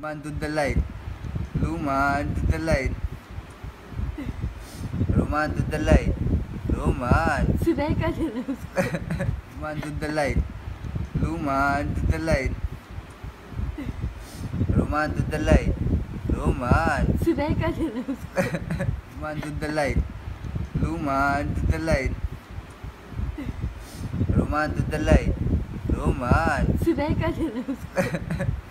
Man to the light. Luman to the light. Luman to the light. Luman. सुनाई का देना उसको. Luman to the light. Luman to the light. Luman to the light. Luman. सुनाई का देना उसको. Luman to the light. Luman to the light. Luman to the light. Luman. सुनाई का देना उसको.